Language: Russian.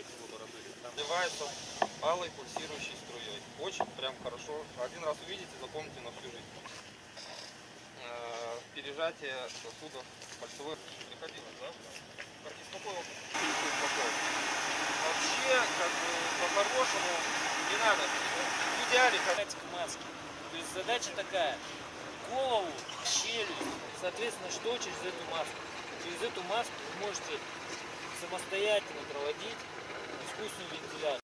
Наливается алой пульсирующей струей. Очень прям хорошо. Один раз увидите, запомните на всю жизнь. Пережатие сосудов пальцевых приходилось, да? Как неспокойно. Вообще, как бы, по-хорошему, не надо. В идеале, как... Маски. То есть задача такая: голову, челюсть, соответственно, что через эту маску? Через эту маску вы можете самостоятельно проводить искусственную вентиляцию.